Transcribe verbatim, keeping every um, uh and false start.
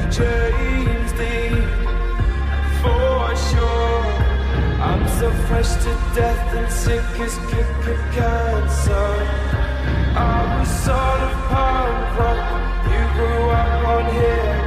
dreams deep, for sure. I'm so fresh to death and sick as cancer. I was sort of punk rock. You grew up on here.